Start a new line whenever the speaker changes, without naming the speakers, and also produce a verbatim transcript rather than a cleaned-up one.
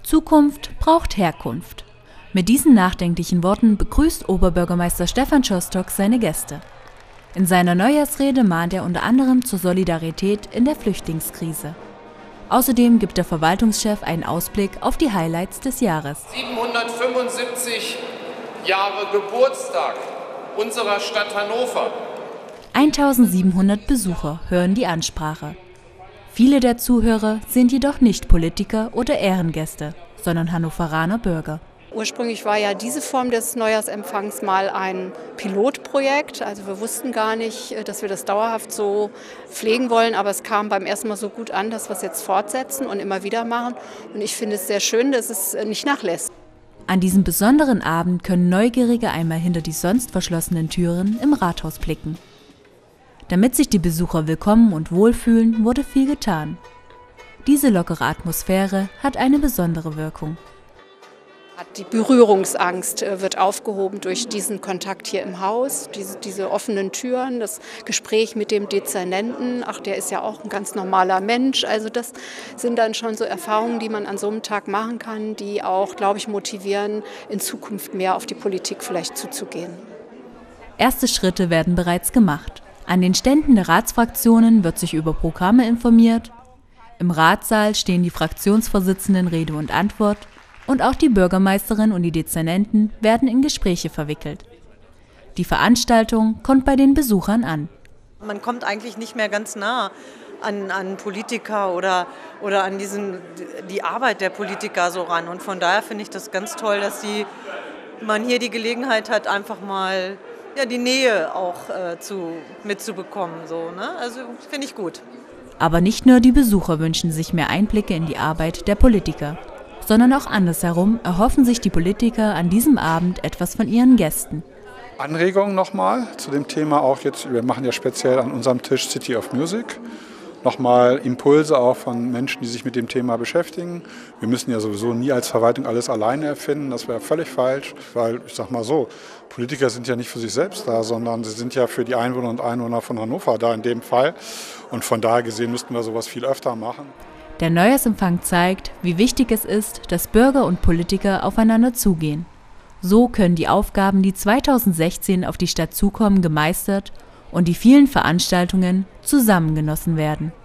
Zukunft braucht Herkunft. Mit diesen nachdenklichen Worten begrüßt Oberbürgermeister Stefan Czostok seine Gäste. In seiner Neujahrsrede mahnt er unter anderem zur Solidarität in der Flüchtlingskrise. Außerdem gibt der Verwaltungschef einen Ausblick auf die Highlights des Jahres.
siebenhundertfünfundsiebzig Jahre Geburtstag unserer Stadt Hannover.
eintausendsiebenhundert Besucher hören die Ansprache. Viele der Zuhörer sind jedoch nicht Politiker oder Ehrengäste, sondern Hannoveraner Bürger.
Ursprünglich war ja diese Form des Neujahrsempfangs mal ein Pilotprojekt. Also wir wussten gar nicht, dass wir das dauerhaft so pflegen wollen, aber es kam beim ersten Mal so gut an, dass wir es jetzt fortsetzen und immer wieder machen. Und ich finde es sehr schön, dass es nicht nachlässt.
An diesem besonderen Abend können Neugierige einmal hinter die sonst verschlossenen Türen im Rathaus blicken. Damit sich die Besucher willkommen und wohlfühlen, wurde viel getan. Diese lockere Atmosphäre hat eine besondere Wirkung.
Die Berührungsangst wird aufgehoben durch diesen Kontakt hier im Haus, diese, diese offenen Türen, das Gespräch mit dem Dezernenten. Ach, der ist ja auch ein ganz normaler Mensch. Also das sind dann schon so Erfahrungen, die man an so einem Tag machen kann, die auch, glaube ich, motivieren, in Zukunft mehr auf die Politik vielleicht zuzugehen.
Erste Schritte werden bereits gemacht. An den Ständen der Ratsfraktionen wird sich über Programme informiert. Im Ratssaal stehen die Fraktionsvorsitzenden Rede und Antwort. Und auch die Bürgermeisterin und die Dezernenten werden in Gespräche verwickelt. Die Veranstaltung kommt bei den Besuchern an.
Man kommt eigentlich nicht mehr ganz nah an, an Politiker oder, oder an diesen, die Arbeit der Politiker so ran. Und von daher finde ich das ganz toll, dass die, man hier die Gelegenheit hat, einfach mal ja, die Nähe auch äh, zu, mitzubekommen. So, ne? Also finde ich gut.
Aber nicht nur die Besucher wünschen sich mehr Einblicke in die Arbeit der Politiker, sondern auch andersherum erhoffen sich die Politiker an diesem Abend etwas von ihren Gästen.
Anregungen nochmal zu dem Thema auch jetzt, wir machen ja speziell an unserem Tisch City of Music, nochmal Impulse auch von Menschen, die sich mit dem Thema beschäftigen. Wir müssen ja sowieso nie als Verwaltung alles alleine erfinden, das wäre völlig falsch, weil ich sag mal so, Politiker sind ja nicht für sich selbst da, sondern sie sind ja für die Einwohner und Einwohner von Hannover da in dem Fall. Und von daher gesehen müssten wir sowas viel öfter machen.
Der Neujahrsempfang zeigt, wie wichtig es ist, dass Bürger und Politiker aufeinander zugehen. So können die Aufgaben, die zweitausendsechzehn auf die Stadt zukommen, gemeistert und die vielen Veranstaltungen zusammengenossen werden.